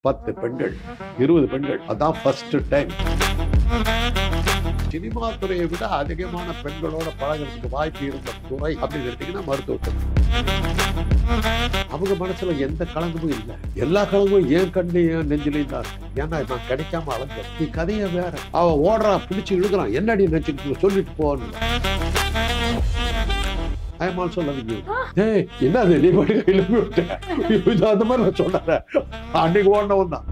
10 பெண்கள் 20 பெண்கள், அதான் ஃபர்ஸ்ட் டைம். சினிமா துறையை விட அதிகமான பெண்களோட பழகிறதுக்கு வாய்ப்பு இருந்த துறை அப்படின்னு எடுத்தீங்கன்னா மருத்துவத்துறை. அவங்க மனசுல எந்த கலங்கமும் இல்லை. எல்லா கலங்கமும் ஏன் கண்டு ஏன் நெஞ்சிலையும் தான் இருக்கு. ஏன்னா நான் கிடைக்காம அலைஞ்சேன். நீ கதையை வேற. அவ ஓடுறா, பிடிச்சி இழுக்கிறான், என்னடி நினைச்சிட்டு சொல்லிட்டு போன்னு. I am also loving you. Hey, என்னது நீ போய் எழுப்பி விட்ட அந்த மாதிரி நான் சொன்னேன். அன்னைக்கு ஓடனவன் தான்.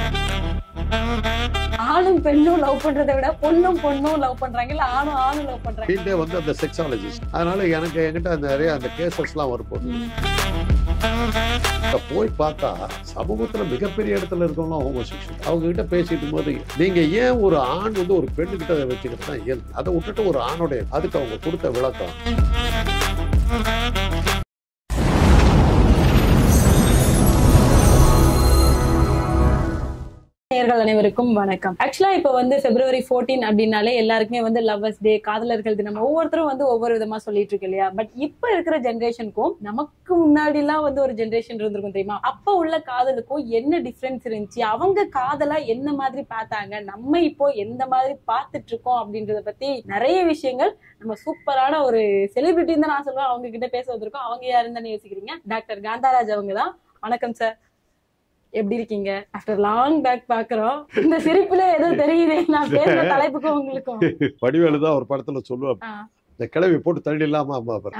ஆணும் பெண்ணும் லவ் பண்றதை விட பொண்ணும் லவ் பண்றாங்க, இல்ல ஆணும் லவ் பண்றாங்க. ஃபீல்டே வந்து அந்த செக்ஸாலஜிஸ்ட். அதனால என்கிட்ட நிறைய அந்த கேசஸ்லாம் வரும்போது போய் பார்த்தா சமூகத்துல மிகப்பெரிய இடத்துல இருக்கவங்க ஹோமோசெக்சுவல். அவங்க கிட்ட பேசிட்டு போது நீங்க ஏன் ஒரு ஆண் வந்து ஒரு பெண்ணு கிட்ட வச்சுக்கிட்டு தான் இயல்பு. அதை விட்டுட்டு ஒரு ஆணுடைய அதுக்கு அவங்க கொடுத்த விளக்கம். நேயர்கள் அனைவருக்கும் வணக்கம். ஆக்சுவலா இப்ப வந்து February 14 அப்படின்னாலே எல்லாருக்குமே வந்து லவ்வர்ஸ் டே, காதலர்கள் தினம், ஒவ்வொருத்தரும் வந்து ஒவ்வொரு விதமா சொல்லிட்டு இருக்கு இல்லையா? பட் இப்ப இருக்கிற ஜெனரேஷனுக்கும் நமக்கு முன்னாடி எல்லாம் வந்து ஒரு ஜெனரேஷன் இருந்திருக்கும் தெரியுமா? அப்ப உள்ள காதலுக்கும் என்ன டிஃபரன்ஸ் இருந்துச்சு, அவங்க காதலா என்ன மாதிரி பார்த்தாங்க, நம்ம இப்போ எந்த மாதிரி பார்த்துட்டு இருக்கோம் அப்படின்றத பத்தி நிறைய விஷயங்கள் நம்ம சூப்பரான ஒரு செலிபிரிட்டி தான் நான் சொல்லுவேன் அவங்க கிட்ட பேச வந்திருக்கோம். அவங்க யாருன்னு தானே யோசிக்கிறீங்க? டாக்டர் காந்தாராஜ் அவங்க தான். வணக்கம் சார், எப்படி இருக்கீங்க? ஆஃப்டர் லாங் பேக் பாக்குறோம். இந்த சிரிப்புல ஏதோ தெரியுது நான் பேசுற தலைப்புக்கும் உங்களுக்கும். வடிவேலுதான் ஒரு படத்துல சொல்லுவாங்க, இந்த கிழவி போட்டு தள்ளி இல்லாம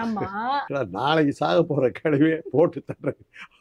நாளைக்கு சாக போற கிழவியை போட்டு தள்ளுறேன்.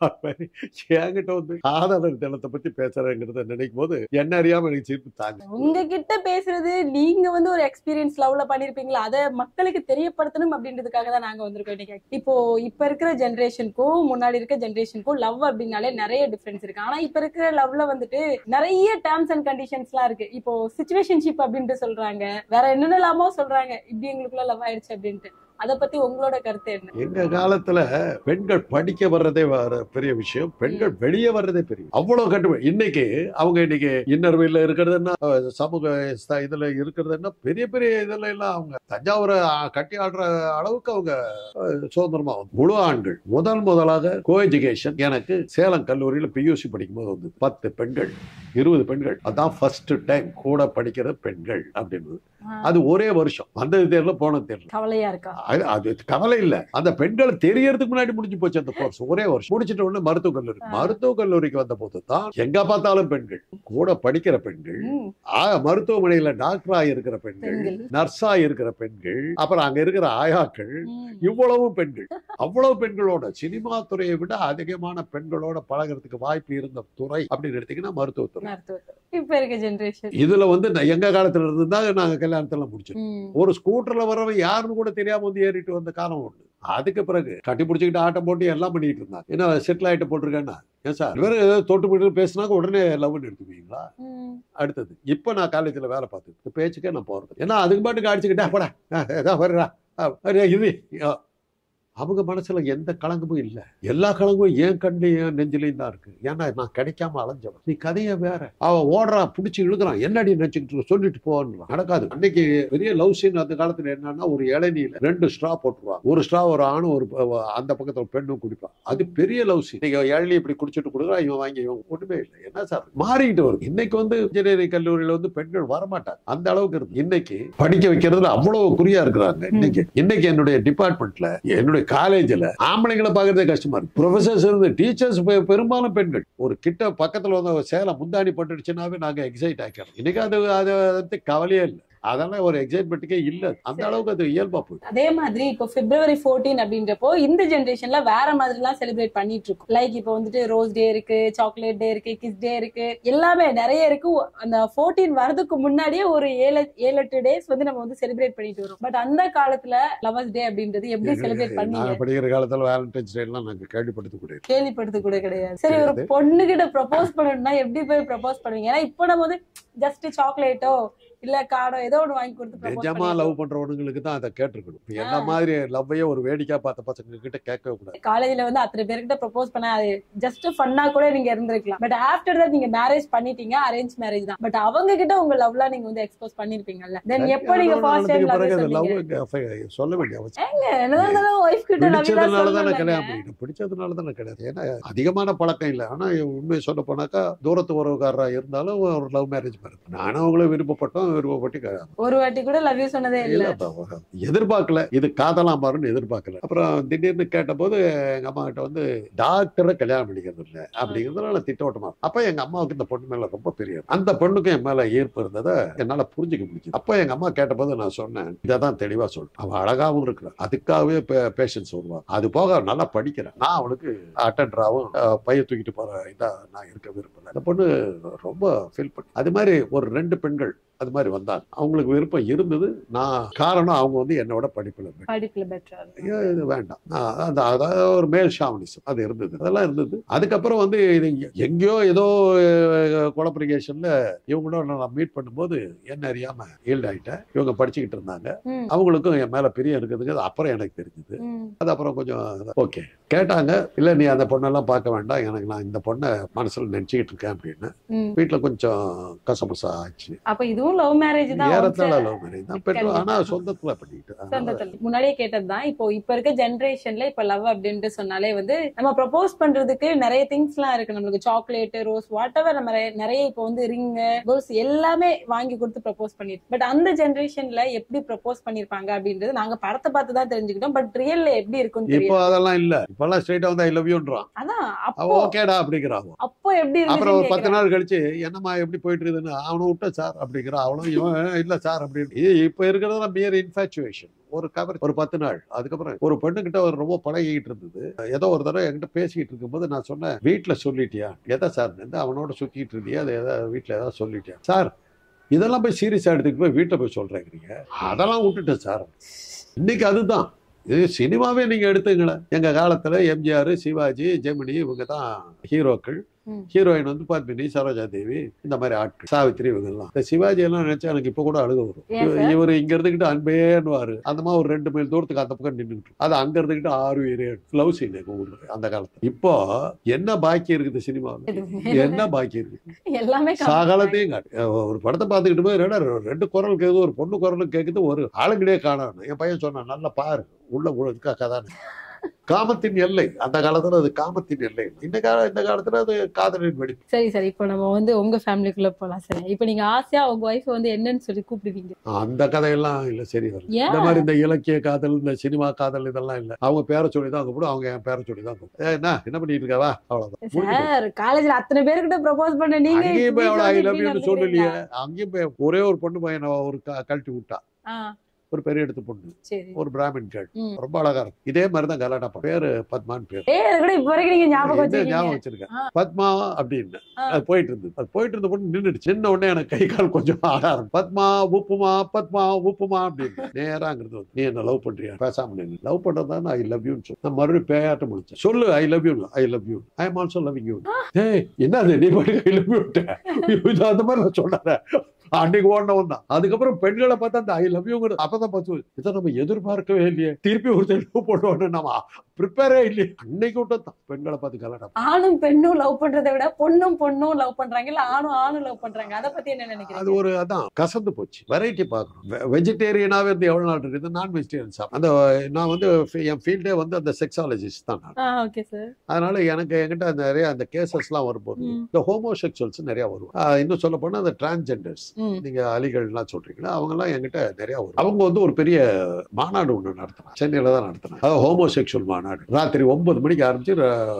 என்கிட்ட வந்து காதலர் தினத்தை பத்தி பேசுறேங்கிறத நினைக்கும் போது என்ன அறியாம எனக்கு சிரிப்பு தாங்க. உங்ககிட்ட பேசுறது நீங்க வந்து ஒரு எக்ஸ்பீரியன்ஸ் லவ்ல பண்ணிருப்பீங்களா, அதை மக்களுக்கு தெரியப்படுத்தணும் அப்படின்றதுக்காக தான் நாங்க வந்திருக்கோம் இன்னைக்கு. இப்ப இருக்கிற ஜெனரேஷனுக்கும் முன்னாடி இருக்க ஜெனரேஷனுக்கும் லவ் அப்படின்னாலே நிறைய டிஃபரன்ஸ் இருக்கு. ஆனா இப்ப இருக்கிற லவ்ல வந்துட்டு நிறைய டேர்ம்ஸ் அண்ட் கண்டிஷன்ஸ் எல்லாம் இருக்கு. இப்போ சிச்சுவேஷன்ஷிப் அப்படின்ட்டு சொல்றாங்க, வேற என்னென்னலாமோ சொல்றாங்க. இப்படி எங்களுக்குள்ள லவ் ஆயிடுச்சு அப்படின்ட்டு. அத பத்தி உங்களோட கருத்து என்ன? எங்க காலத்துல பெண்கள் படிக்க வர்றதே பெரிய விஷயம், பெண்கள் வெளியே வர்றதே பெரிய அவ்வளவு கட்டுமை. இன்னைக்கு அவங்க இன்னர்வெல்ல இருக்கிறதுன்னா, சமூக இதுல இருக்கிறதுன்னா, பெரிய பெரிய இதுல எல்லாம் அவங்க தஞ்சாவூரை கட்டி ஆடுற அளவுக்கு அவங்க சுதந்திரமா முழு ஆண்கள். முதலாக கோ எஜுகேஷன் எனக்கு சேலம் கல்லூரியில PUC படிக்கும் போது வந்து 10 பெண்கள் 20 பெண்கள், அதான் ஃபர்ஸ்ட் டைம் கூட படிக்கிற பெண்கள் அப்படின்னு. அது ஒரே வருஷம், வந்தது தெரியல போனது தெரியல. கவலையா இருக்கா? அது கவலை இல்ல, அந்த பெண்கள் தெரியறதுக்கு முன்னாடி முடிஞ்சு போச்சு அந்த கோர்ஸ். ஒரே வருஷம் முடிச்சிட்ட உடனே மருத்துவ கல்லூரிக்கு வந்த போது தான் எங்க பார்த்தாலும் பெண்கள், கூட படிக்கிற பெண்கள், மருத்துவமனையில டாக்டரா இருக்கிற பெண்கள், நர்ஸா இருக்கிற பெண்கள், அப்புறம் அங்க இருக்கிற ஆயாக்கள், இவ்வளவு பெண்கள். அவ்வளவு பெண்களோட சினிமா துறையை விட அதிகமான பெண்களோட பழகிறதுக்கு வாய்ப்பு இருந்த துறை அப்படின்னு எடுத்தீங்கன்னா மருத்துவத்துறை. இப்ப இருக்க ஜெனரேஷன் இதுல வந்து எங்க காலத்துல இருந்து தான் நாங்க கல்யாணத்துல முடிச்சோம். ஒரு ஸ்கூட்டர்ல வர்றவன் யாருன்னு கூட தெரியாம வந்து ஏறிட்டு வந்த காலம் உண்டு. அதுக்கு பிறகு கட்டி பிடிச்சிக்கிட்டு ஆட்டம் போட்டு எல்லாம் பண்ணிட்டு இருந்தாங்க. ஏன்னா செட்டில் ஆயிட்டு போட்டிருக்கேன்னா ஏன் சார் இவரு தொட்டு போட்டு பேசினாக்க உடனே லவ்னு எடுத்துக்குவீங்களா? அடுத்தது இப்ப நான் காலேஜ்ல வேலை பார்த்து பேச்சுக்கே நான் போறது. ஏன்னா அதுக்கு பாட்டுக்கு அடிச்சுக்கிட்டா போடா ஏதா வர்றா இது. அவங்க மனசுல எந்த கலங்கமும் இல்லை. எல்லா கலங்கமும் ஏன் கண்டு ஏன் நெஞ்சிலையும் தான் இருக்கு. ஏன்னா நான் கிடைக்காம அலைஞ்சவன். நீ கதையை வேற. அவ ஓடுறா, பிடிச்சி இழுக்கிறான், என்னடி நினைச்சுக்கிட்டு சொல்லிட்டு போன்னு. நடக்காது. அன்னைக்கு பெரிய லவ் சீன் அந்த காலத்துல என்னன்னா, ஒரு இளநீல 2 ஸ்ட்ரா போட்டுருவாங்க. ஒரு ஸ்ட்ரா ஒரு ஆணும் ஒரு அந்த பக்கத்துல பெண்ணும் குடிப்பான். அது பெரிய லவ் சீன். நீங்க இளநீ இப்படி குடிச்சிட்டு கொடுக்குறா, இவன் வாங்கி இவன் ஒண்ணுமே இல்லை. என்ன சார் மாறிக்கிட்டு வருது. இன்னைக்கு வந்து இன்ஜினியரிங் கல்லூரியில வந்து பெண்கள் வரமாட்டாங்க, அந்த அளவுக்கு இருக்கு. இன்னைக்கு படிக்க வைக்கிறதுல அவ்வளவு குறியா இருக்கிறாங்க. இன்னைக்கு என்னுடைய டிபார்ட்மெண்ட்ல, என்னுடைய காலேஜ்ல ஆம்பளைங்களை பார்க்கறதே கஷ்டமா இருக்கு. ப்ரொஃபசர்ஸ் இருந்து டீச்சர்ஸ் பெரும்பாலும் பெண்கள். ஒரு கிட்ட பக்கத்துல வந்து சேலை முந்தாணி பட்டுடுச்சுனாவே நாங்க எக்ஸைட் ஆக்கிறோம். இன்னைக்கு அது கவலையே இல்லை. அதெல்லாம் ஒரு எக்ஸைட்மெண்ட்டுக்கே இல்ல. அந்த அளவுக்கு அது இயல்பா போகுது. அதே மாதிரி இப்போ February 14 அப்படின்றப்போ இந்த ஜெனரேஷன்ல வேற மாதிரி எல்லாம் செலிப்ரேட் பண்ணிட்டு இருக்கோம். லைக் இப்போ வந்துட்டு ரோஸ் டே இருக்கு, சாக்லேட் டே இருக்கு, கிஸ் டே இருக்கு, எல்லாமே நிறைய இருக்கு. அந்த 14 வரதுக்கு முன்னாடியே ஒரு 7-8 டேஸ் வந்து நம்ம வந்து செலிப்ரேட் பண்ணிட்டு வரோம். பட் அந்த காலத்துல லவர்ஸ் டே அப்படின்றது எப்படி செலிப்ரேட் பண்ணீங்க? படிக்கிற காலத்துல வேலண்டைன்ஸ் டே எல்லாம் நாங்க கேள்விப்படுத்த கூட கிடையாது. சரி, ஒரு பொண்ணு கிட்ட ப்ரப்போஸ் பண்ணணும்னா எப்படி போய் ப்ரப்போஸ் பண்ணுவீங்க? ஏன்னா இப்போ நம்ம வந்து ஜஸ்ட் சாக்லேட்டோ இல்ல காடோ ஏதோ ஒண்ணு வாங்கி கொடுத்து நிஜமா லவ் பண்றவனுங்களுக்கு தான் அதை கேட்டிருக்கணும். என்ன மாதிரி லவ்வையே ஒரு வேடிக்கை பார்த்த பசங்க கிட்ட கேட்கவே கூடாது. காலேஜ்ல வந்து அத்தனை பேர்கிட்ட ப்ரொபோஸ் பண்ண ஜஸ்ட் ஃபன்னா கூட நீங்க இருந்திருக்கலாம். பட் ஆஃப்டர் தட் நீங்க மேரேஜ் பண்ணிட்டீங்க, அரேஞ்ச் மேரேஜ் தான். பட் அவங்க கிட்ட உங்க லவ்லாம் நீங்க வந்து எக்ஸ்போஸ் பண்ணிருப்பீங்கல்ல. தென் எப்ப நீங்க ஃபர்ஸ்ட் டைம் லவ் சொல்ல வேண்டிய அவசியம் ஏங்க என்னதான் வைஃப் கிட்ட லவ் பிடிச்சதுனால தானே கல்யாணம் பண்ணிட்டேன். பிடிச்சதுனால தானே கிடையாது. ஏன்னா அதிகமான பழக்கம் இல்லை. ஆனா உண்மையை சொல்ல போனாக்கா தூரத்து உறவுக்காரரா இருந்தாலும் ஒரு லவ் மேரேஜ் மாதிரி. நானும் அவங்களும் விருப்பப்பட்டு ஒரு வாட்டி கூட லவ் யூ சொன்னதே இல்ல. எதிர்பார்க்கல. இது காதலாம் மாறுன்னு எதிர்பார்க்கல. அப்புறம் திடீர்னு கேட்ட போது எங்க அம்மா கிட்ட வந்து டாக்டரை கல்யாணம் பண்ணிக்கிறது இல்லை அப்படிங்கிறதுனால திட்டோட்டமா. அப்ப எங்க அம்மாவுக்கு இந்த பொண்ணு மேல ரொம்ப பெரிய, அந்த பொண்ணுக்கும் என் மேல ஈர்ப்பு இருந்ததை என்னால புரிஞ்சுக்க முடியும். அப்ப எங்க அம்மா கேட்ட போது நான் சொன்னேன், இதான் தெளிவா சொல்றேன். அவ அழகாவும் இருக்கிறான், அதுக்காகவே பேஷன்ஸ் வருவான். அது போக நல்லா படிக்கிறேன். நான் அவளுக்கு அட்டெண்டராகவும் பைய தூக்கிட்டு போற இதா நான் இருக்க விரும்பல. அந்த பொண்ணு ரொம்ப ஃபீல் பண்ணி, அது மாதிரி ஒரு 2 பெண்கள் அது மாதிரி வந்தாங்க. அவங்களுக்கு விருப்பம் இருந்தது. நான் காரணம் அவங்க வந்து என்னோட படிப்புல பெட்டர், இது வேண்டாம், அதாவது ஒரு மேல் ஷாமனிசம் அது இருந்தது, அதெல்லாம் இருந்தது. அதுக்கப்புறம் வந்து இது எங்கேயோ ஏதோ குவாலிஃபிகேஷன்ல இவங்களோட நான் மீட் பண்ணும்போது என்ன அறியாம ஈல்ட் ஆயிட்டேன். இவங்க படிச்சுக்கிட்டு இருந்தாங்க, அவங்களுக்கும் என் மேல பிரியம் இருக்குதுங்க. அப்புறம் எனக்கு தெரிஞ்சது. அது அப்புறம் கொஞ்சம் ஓகே கேட்டாங்க, இல்ல நீ அந்த பொண்ணெல்லாம் பார்க்க வேண்டாம், எனக்கு நான் இந்த பொண்ணை மனசுல நினைச்சுக்கிட்டு இருக்கேன் அப்படின்னு. வீட்டுல கொஞ்சம் கசமசா ஆச்சு. அப்ப இதுவும் லவ் மேரேஜ் தான். ஏறத்தாழ லவ் மேரேஜ் தான். பெற்றோர் ஆனா சொந்தத்துல பண்ணிட்டு முன்னாடியே கேட்டதுதான். இப்போ இருக்க ஜெனரேஷன்ல இப்ப லவ் அப்படின்ட்டு சொன்னாலே வந்து நம்ம ப்ரப்போஸ் பண்றதுக்கு நிறைய திங்ஸ் எல்லாம் இருக்கு. நம்மளுக்கு சாக்லேட், ரோஸ், வாட் எவர், நம்ம நிறைய இப்போ வந்து ரிங், கோல்ஸ் எல்லாமே வாங்கி கொடுத்து ப்ரப்போஸ் பண்ணிட்டு. பட் அந்த ஜெனரேஷன்ல எப்படி ப்ரப்போஸ் பண்ணிருப்பாங்க அப்படின்றது நாங்க படத்தை பார்த்து தான் தெரிஞ்சுக்கிட்டோம். பட் ரியல்ல எப்படி இருக்கும் இப்போ அதெல்லாம் இல்ல. இப்பெல்லாம் ஸ்ட்ரைட்டா வந்து ஐ லவ் யூன்றான். அதான் ஓகேடா அப்படிங்கிறாங்க. அப்போ எப்படி இருக்கு? அப்புறம் ஒரு 10 நாள் கழிச்சு என்னமா எப்படி போயிட்டு இருக்குதுன்னு அவனை விட்ட சார் அப்படிங்கிற, அவனும் இல்ல சார் அப்படின்னு. இப்ப இருக்கிறது மியர் இன்ஃபாச்சுவேஷன். ஒரு கவர் ஒரு 10 நாள். அதுக்கப்புறம் ஒரு பெண்ணு கிட்ட ஒரு ரொம்ப பழகிட்டு இருந்தது. ஏதோ ஒரு தடவை என்கிட்ட பேசிக்கிட்டு இருக்கும்போது நான் சொன்னேன், வீட்டுல சொல்லிட்டியா? எதா சார்? அவனோட சுத்திட்டு இருந்தியா? அதை ஏதாவது வீட்டுல ஏதாவது சொல்லிட்டியா? சார் இதெல்லாம் போய் சீரியஸா எடுத்துட்டு போய் வீட்டுல போய் சொல்றேங்கிறீங்க. அதெல்லாம் விட்டுட்டேன் சார். இன்னைக்கு அதுதான் இது. சினிமாவே நீங்க எடுத்துங்களேன். எங்க காலத்துல எம்ஜிஆர், சிவாஜி, ஜெமினி இவங்க தான் ஹீரோக்கள். ஹீரோயின் வந்து பத்மினி, சரோஜா தேவி, இந்த மாதிரி ஆட்கள், சாவித்திரி, இவங்க எல்லாம். இந்த சிவாஜி எல்லாம் நினைச்சா எனக்கு இப்ப கூட அழுக வரும். இவர் இங்க இருந்துகிட்டு அன்பேன்னுவாரு, அந்த மாதிரி ஒரு 2 மைல் தூரத்துக்கு அந்த பக்கம் நின்றுட்டு, அது அங்க இருந்துகிட்டு 6 லவ் சீன் அந்த காலத்துல. இப்போ என்ன பாக்கி இருக்குது சினிமாவில்? என்ன பாக்கி இருக்கு? எல்லாமே சகலத்தையும் காட்டு. ஒரு படத்தை பார்த்துக்கிட்டு போய் 2 குரல் கேக்குது, ஒரு பொண்ணு குரலும் கேக்குது, ஒரு ஆளுங்கிட்டே காணணும். என் பையன் சொன்னான், நல்லா பாரு உள்ள கதான காமத்தின் எல்லை. அந்த காலத்துல அது காமத்தின் எல்லை. இந்த காலத்துல அது காதலின் வெடிப்பு. சரி சரி, இப்போ நம்ம வந்து உங்க ஃபேமிலிக்குள்ள போலாம். சரி, இப்போ நீங்க ஆசையா உங்க வைஃப் வந்து என்னன்னு சொல்லி கூப்பிடுவீங்க? அந்த கதையெல்லாம் இல்ல, சரி வரல. இந்த மாதிரி இந்த இலக்கிய காதல், இந்த சினிமா காதல் இதெல்லாம் இல்ல. அவங்க பேரை சொல்லி தான் கூப்பிடும், அவங்க என் பேரை சொல்லி தான் கூப்பிடும். என்ன பண்ணிட்டு இருக்கவா? அவ்வளவுதான். சார் காலேஜ்ல அத்தனை பேர்கிட்ட ப்ரொபோஸ் பண்ண நீங்க அங்கேயும் போய் அவளை ஐ லவ் யூன்னு சொல்லலையே. அங்கேயும் போய் ஒரே ஒரு பொண்ணு பையனை ஒரு கழட்டி விட்டா. ஒரு பெரிய எடுத்து பொண்ணு, ஒரு பிராமின் கேள், ரொம்ப அழகா இருக்கும். இதே மாதிரிதான் கலாட்டா. பேரு பத்மான்னு பேரு ஞாபகம் வச்சிருக்கேன். பத்மா அப்படின்னு அது போயிட்டு இருந்தது. அது போயிட்டு இருந்த பொண்ணு நின்றுடுச்சு. சின்ன உடனே எனக்கு கை கால் கொஞ்சம் ஆட ஆரம்பிச்சு. பத்மா உப்புமா, பத்மா உப்புமா அப்படின்னு நேராங்கிறது. நீ என்ன லவ் பண்றியா? பேசாம லவ் பண்றதான் ஐ லவ் யூன்னு சொல்லு. நான் மறுபடியும் பேயாட்ட முடிச்சேன். சொல்லு I love you, I love you, I am also loving you. என்னது நீ ஐ லவ் யூ? அந்த மாதிரி நான் சொன்னேன். அன்னைக்கு ஓடனவன் தான். அதுக்கப்புறம் பெண்களை பார்த்தா அந்த ஐ லவ் யூங்கிறது அப்பதான் பார்த்து, இதை நம்ம எதிர்பார்க்கவே இல்லையே. திருப்பி ஒரு தெளிவு போட்டோன்னு நம்ம ப்ரிப்பேரே இல்லையே. அன்னைக்கு விட்டதான் பெண்களை பார்த்து கலாட்டா. ஆணும் பெண்ணும் லவ் பண்றதை விட பொண்ணும் லவ் பண்றாங்க, இல்ல ஆணும் லவ் பண்றாங்க. அதை பத்தி என்ன நினைக்கிறீங்க? அது ஒரு அதான் கசந்து போச்சு. வெரைட்டி பார்க்கணும். வெஜிடேரியனாவே இருந்து எவ்வளவு நாள் இருக்குது, நான் வெஜிடேரியன் சாப்பிடும். அந்த நான் வந்து என் ஃபீல்டே வந்து அந்த செக்ஸாலஜிஸ்ட் தான் நான். Okay sir. அதனால என்கிட்ட நிறைய அந்த கேசஸ் எல்லாம் வரும்போது இந்த ஹோமோசெக்சுவல்ஸ் நிறைய வரும். இன்னும் சொல்ல போனா அந்த டிரான்ஸ்ஜெண்டர்ஸ், நீங்க அலிகள்லாம் சொல்றீங்களா, அவங்க எல்லாம் என்கிட்ட நிறைய வரும். அவங்க வந்து ஒரு பெரிய மாநாடு ஒண்ணு நடத்தினாங்க, சென்னையில தான் நடத்தினாங்க. ஹோமோசெக்சுவல் மாநாடு. ராத்திரி 9 மணிக்கு ஆரம்பிச்சு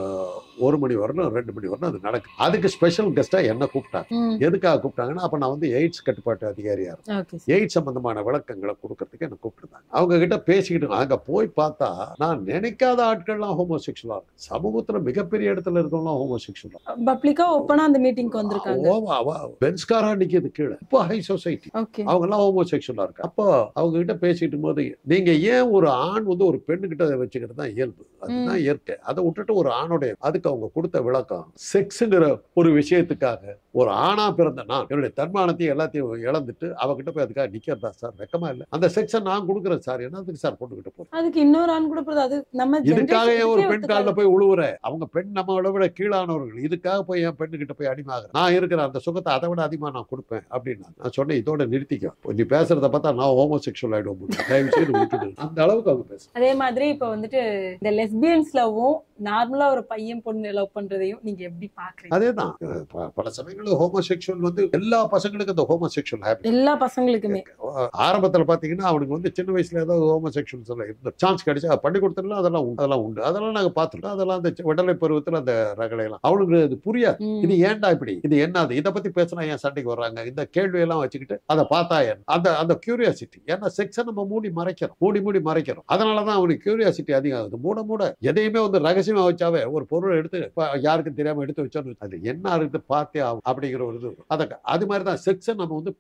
1 மணி வரணும், 2 மணி வரணும் அது நடக்கும். அதுக்கு ஸ்பெஷல் கெஸ்டா என்ன கூப்பிட்டாங்க. எதுக்காக கூப்பிட்டாங்கன்னா, அப்ப நான் வந்து எய்ட்ஸ் கட்டுப்பாட்டு அதிகாரியா இருக்கேன். எய்ட்ஸ் சம்பந்தமான விளக்கங்களை கொடுக்கறதுக்கு என்ன கூப்பிட்டுருந்தாங்க. அவங்க கிட்ட பேசிக்கிட்டு அங்க போய் பார்த்தா நான் நினைக்காத ஆட்கள்லாம் ஹோமோசெக்சுவலா இருக்கு. சமூகத்துல மிகப்பெரிய இடத்துல இருக்கவங்களாம் ஹோமோசெக்சுவலா பப்ளிக்கா ஓப்பனா அந்த மீட்டிங்க்கு வந்திருக்காங்க. பென்ஸ்காரா நிக்கிறது கீழே. இப்போ ஹை சொசைட்டி அவங்க எல்லாம் ஹோமோசெக்சுவலா இருக்கு. அப்போ அவங்க கிட்ட பேசிட்டு போது, நீங்க ஏன் ஒரு ஆண் வந்து ஒரு பெண்ணு கிட்ட வச்சுக்கிறது தான் இயல்பு, அதுதான் இயற்கை. அதை விட்டுட்டு ஒரு ஆணுடைய அதுக்கு அதுக்கு அவங்க கொடுத்த விளக்கம் செக்ஸ்ங்கிற ஒரு விஷயத்துக்காக ஒரு ஆணா பிறந்த நான் என்னுடைய தன்மானத்தையும் எல்லாத்தையும் இழந்துட்டு அவகிட்ட போய் அதுக்காக நிக்கிறதா சார்? வெக்கமா இல்ல? அந்த செக்ஸை நான் கொடுக்குறேன் சார், என்னதுக்கு சார் போட்டுக்கிட்டு போறேன்? அதுக்கு இன்னொரு ஆண் கூட போறது, அது நம்ம இதுக்காக ஏன் ஒரு பெண் generation காலில் போய் உழுவுற? அவங்க பெண் நம்மளை விட கீழானவர்கள், இதுக்காக போய் என் பெண்ணுகிட்ட போய் அடிமாகிறேன்? நான் இருக்கிற அந்த சுகத்தை அதை விட அதிகமா நான் கொடுப்பேன் அப்படின்னு நான் சொன்னேன். இதோட நிறுத்திக்க, நீ பேசுறத பார்த்தா நான் ஹோமோசெக்சுவல் ஆயிடுவோம், தயவு செய்து விட்டுடு. அந்த அளவுக்கு அவங்க பேச. அதே மாதிரி இப்ப வந்துட்டு இந்த லெஸ்பியன்ஸ் லவ்வும் நார்மலா ஒரு பையன் பொண்ணு லவ் பண்றதையும் நீங்க எப்படி பாக்குறீங்க? அதேதான், பல சமயங்களில் ஹோமோசெக்சுவல் வந்து எல்லா பசங்களுக்கும் அந்த ஹோமோசெக்சுவல் ஹேபிட். எல்லா பசங்களுக்குமே ஆரம்பத்துல பாத்தீங்கன்னா அவனுக்கு வந்து சின்ன வயசுல ஏதாவது ஹோமோசெக்சுவல்ஸ் எல்லாம் இருந்து சான்ஸ் கிடைச்சா பண்ணி கொடுத்தா அதெல்லாம் உண்டு. அதெல்லாம் நாங்க பாத்துட்டோம். அதெல்லாம் அந்த விடலை பருவத்துல அந்த ரகளை எல்லாம் அவனுக்கு அது புரியாது. இது ஏன்டா இப்படி, இது என்னது, இதை பத்தி பேசினா ஏன் சண்டைக்கு வர்றாங்க, இந்த கேள்வி எல்லாம் வச்சுக்கிட்டு அதை பார்த்தா அந்த அந்த கியூரியாசிட்டி. ஏன்னா செக்ஸை நம்ம மூடி மறைக்கிறோம். அதனாலதான் அவனுக்கு கியூரியாசிட்டி அதிகம் ஆகுது. மூட எதையுமே வந்து ரகசியமா வச்சாவே, ஒரு பொருளை எடுத்து யாருக்கும் தெரியாம எடுத்து வச்சோன்னு அது என்ன இருக்கு பார்த்தே ஆகும் அப்படிங்கிற ஒரு இது. அது மாதிரிதான் செக்ஸை நம்ம வந்து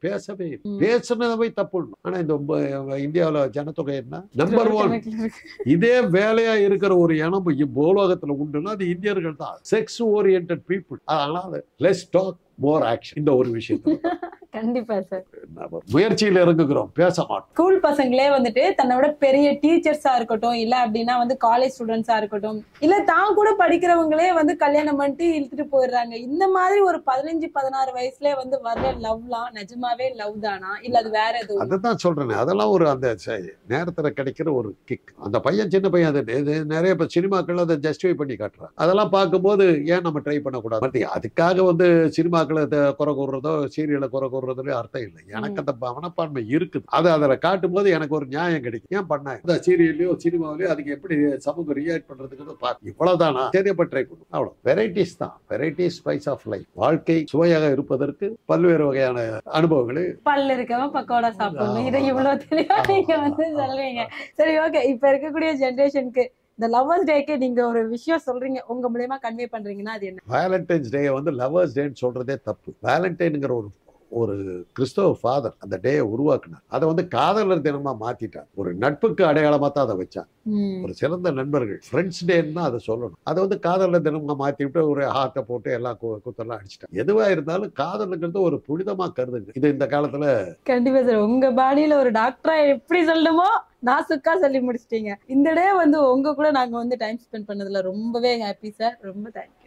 பேசுனதை தப்பு. ஆனா இந்த இந்தியாவில் ஜனத்தொகை என்ன நம்பர் 1 இதே வேலையா இருக்கிற ஒரு இனம் பூலோகத்துல உண்டுன்னா அது இந்தியர்கள் தான். Sex oriented people. அதனால லெஸ் டாக் மோர் ஆக்ஷன். இந்த ஒரு விஷயத்துல கண்டிப்பா சார் முயற்சியில இறங்குகிறோம், பேச மாட்டோம். ஸ்கூல் பசங்களே வந்துட்டு தன்னோட பெரிய டீச்சர்ஸா இருக்கட்டும், இல்ல அப்படின்னா வந்து காலேஜ் ஸ்டூடெண்ட்ஸா இருக்கட்டும், இல்ல தான் கூட படிக்கிறவங்களே வந்து கல்யாணம் பண்ணிட்டு இழுத்துட்டு போயிடுறாங்க. இந்த மாதிரி ஒரு 15-16 வயசுல வந்து வர்ற லவ்லாம் நிஜமாவே லவ் தானா, இல்ல அது வேற எதுவும்? அதான் சொல்றேன், அதெல்லாம் ஒரு அந்த நேரத்துல கிடைக்கிற ஒரு கிக். அந்த பையன் சின்ன பையன், அது நிறைய சினிமாக்கள் அதை ஜஸ்டிஃபை பண்ணி காட்டுறாங்க. அதெல்லாம் பார்க்கும்போது ஏன் நம்ம ட்ரை பண்ணக்கூடாது? அதுக்காக வந்து சினிமாக்களை குறை கூறுறதோ சீரியலை குறை கூறுறதுல அர்த்தம் இல்லை. எனக்கு அந்த மனப்பான்மை இருக்குது. அதில் காட்டும் போது எனக்கு ஒரு நியாயம் கிடைக்கும். ஏன் பண்ண இந்த சீரியல்லையோ சினிமாவிலையோ அதுக்கு எப்படி சமூகம் ரியாக்ட் பண்றதுக்கு இவ்வளவுதானா தெரியப்ப ட்ரை பண்ணும். அவ்வளவு வெரைட்டிஸ் தான். Varieties spice of life. வாழ்க்கை சுவையாக இருப்பதற்கு பல்வேறு வகையான அனுபவங்களை பல்லு இருக்கவன் பக்கோடா சாப்பிடணும். இதை இவ்வளவு தெளிவா நீங்க வந்து சொல்றீங்க. சரி, ஓகே. இப்ப இருக்கக்கூடிய ஜெனரேஷனுக்கு இந்த லவ்வர்ஸ் டேக்கு நீங்க ஒரு விஷயம் சொல்றீங்க, உங்க மூலமா கன்வே பண்றீங்கன்னா அது என்ன? வேலண்டைன்ஸ் டே வந்து லவ்வர்ஸ் டேன்னு சொல்றதே தப்பு. வேலண்டைன்ங்கிற ஒரு கிறிஸ்தவ ஃபாதர் அந்த டே உருவாக்குனார். அதை வந்து காதலர் தினமா மாத்திட்டார். ஒரு நட்புக்கு அடையாளமா தான் அதை வச்சாங்க. ஒரு சிறந்த நண்பர்கள் ஃப்ரெண்ட்ஸ் டேன்னு தான் அதை சொல்லணும். அதை வந்து காதலர் தினமா மாத்தி விட்டு ஒரு ஹார்ட்டை போட்டு எல்லாம் குத்தெல்லாம் அடிச்சிட்டாங்க. எதுவா இருந்தாலும் காதலுங்கிறது ஒரு புனிதமா கருதுங்க. இது இந்த காலத்துல கண்டிப்பா சார். உங்க பாடியில ஒரு டாக்டரா எப்படி சொல்லணுமோ நாசுக்கா சொல்லி முடிச்சிட்டீங்க. இந்த டே வந்து உங்க கூட நாங்க வந்து டைம் ஸ்பெண்ட் பண்ணதுல ரொம்பவே ஹாப்பி சார். ரொம்ப தேங்க்யூ.